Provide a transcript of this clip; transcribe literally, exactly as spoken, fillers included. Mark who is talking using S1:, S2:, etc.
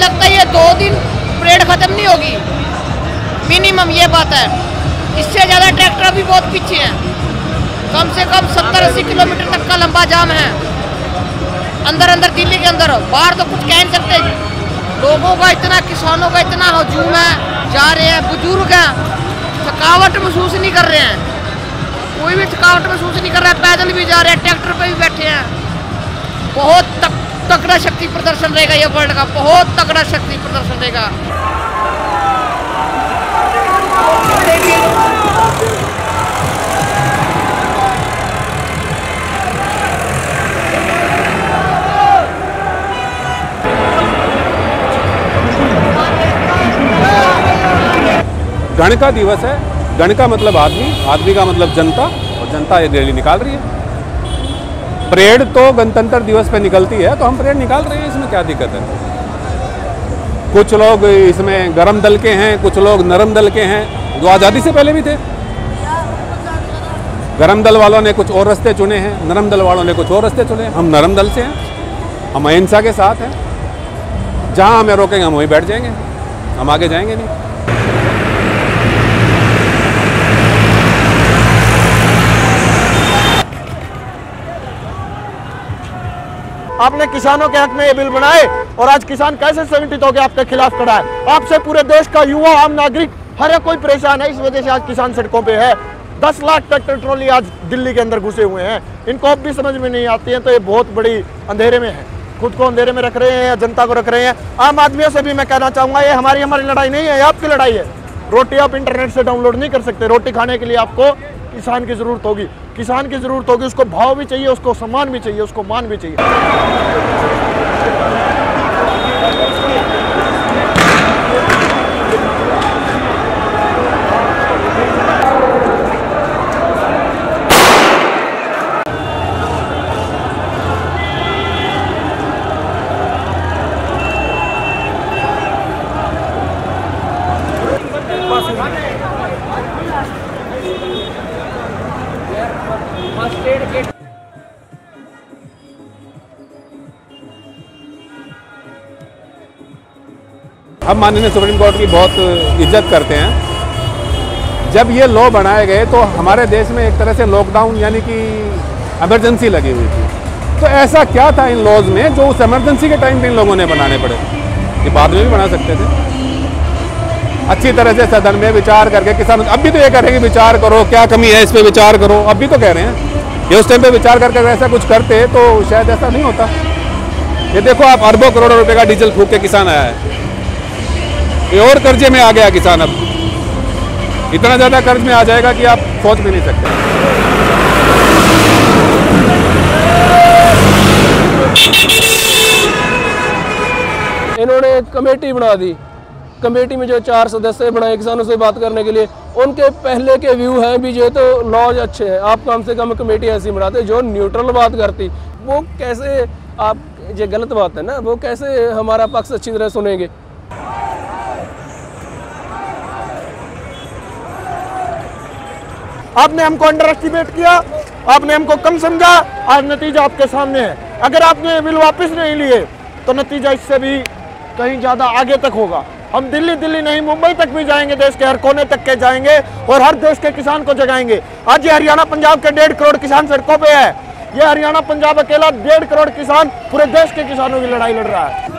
S1: लगता है ये दो दिन परेड खत्म नहीं होगी मिनिमम, ये बात है। इससे ज़्यादा ट्रैक्टर भी बहुत पीछे हैं, कम से कम सत्तर अस्सी किलोमीटर तक का लंबा जाम है अंदर अंदर दिल्ली के अंदर। बाहर तो कुछ कह नहीं सकते, लोगों का इतना, किसानों का इतना हजूम है, जा रहे हैं, बुजुर्ग हैं, थकावट महसूस नहीं कर रहे हैं, कोई भी थकावट महसूस नहीं कर रहा है, पैदल भी जा रहे हैं, ट्रैक्टर पे भी बैठे हैं। बहुत तक, तगड़ा शक्ति प्रदर्शन रहेगा ये वर्ल्ड का, बहुत तगड़ा शक्ति प्रदर्शन रहेगा।
S2: गण का दिवस है, गण का मतलब आदमी, आदमी का मतलब जनता, और जनता ये रैली निकाल रही है। परेड तो गणतंत्र दिवस पे निकलती है, तो हम परेड निकाल रहे हैं, इसमें क्या दिक्कत है। कुछ लोग इसमें गरम दल के हैं, कुछ लोग नरम दल के हैं, जो आज़ादी से पहले भी थे। गरम दल वालों ने कुछ और रास्ते चुने हैं, नरम दल वालों ने कुछ और रास्ते चुने। हम नरम दल से हैं, हम अहिंसा के साथ हैं, जहाँ हमें रोकेंगे हम वहीं बैठ जाएंगे, हम आगे जाएंगे नहीं।
S3: आपने किसानों के हक में ये बिल बनाए और आज किसान कैसे संगठित होकर आपके खिलाफ खड़ा है। आपसे पूरे देश का युवा, आम नागरिक, हर एक कोई परेशान है। इस वजह से आज किसान सड़कों पे है। दस लाख ट्रैक्टर ट्रॉली आज दिल्ली के अंदर घुसे हुए हैं। इनको अब भी समझ में नहीं आती है, तो ये बहुत बड़ी अंधेरे में है, खुद को अंधेरे में रख रहे हैं, जनता को रख रहे हैं। आम आदमियों से भी मैं कहना चाहूँगा, ये हमारी हमारी लड़ाई नहीं है, ये आपकी लड़ाई है। रोटी आप इंटरनेट से डाउनलोड नहीं कर सकते। रोटी खाने के लिए आपको किसान की ज़रूरत होगी, किसान की ज़रूरत होगी, उसको भाव भी चाहिए, उसको सम्मान भी चाहिए, उसको मान भी चाहिए।
S2: हम माननीय सुप्रीम कोर्ट की बहुत इज्जत करते हैं। जब ये लॉ बनाए गए तो हमारे देश में एक तरह से लॉकडाउन यानी कि इमरजेंसी लगी हुई थी। तो ऐसा क्या था इन लॉज में जो उस इमरजेंसी के टाइम पे इन लोगों ने बनाने पड़े? ये बाद में भी बना सकते थे अच्छी तरह से, सदन में विचार करके। किसान अब भी तो ये कह रहे हैं कि विचार करो, क्या कमी है इस पर विचार करो, अब भी तो कह रहे हैं। ये उस टाइम पे विचार करके ऐसा कुछ करते तो शायद ऐसा नहीं होता। ये देखो आप, अरबों करोड़ों रुपए का डीजल फूक के किसान आया है, ये और कर्जे में आ गया किसान। अब इतना ज़्यादा कर्ज में आ जाएगा कि आप सोच भी नहीं सकते।
S4: इन्होंने कमेटी बना दी, कमेटी में जो चार सदस्य बनाए किसानों से बात करने के लिए, उनके पहले के व्यू हैं भी ये तो लॉज अच्छे हैं। आप कम से कम कमेटी ऐसी बनाते जो न्यूट्रल बात करती। वो कैसे, आप ये गलत बात है ना, वो कैसे हमारा पक्ष अच्छी तरह सुनेंगे।
S3: आपने हमको अंडर एस्टिमेट किया, आपने हमको कम समझा, आज नतीजा आपके सामने है। अगर आपने बिल वापस नहीं लिए तो नतीजा इससे भी कहीं ज़्यादा आगे तक होगा। हम दिल्ली दिल्ली नहीं, मुंबई तक भी जाएंगे, देश के हर कोने तक के जाएंगे और हर देश के किसान को जगाएंगे। आज ये हरियाणा पंजाब के डेढ़ करोड़ किसान सड़कों पे है। ये हरियाणा पंजाब अकेला डेढ़ करोड़ किसान पूरे देश के किसानों की लड़ाई लड़ रहा है।